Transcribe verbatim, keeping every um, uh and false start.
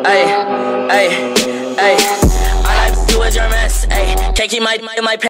Ay, ay, ay. I like to do a your mess. Ay, can't keep my my my.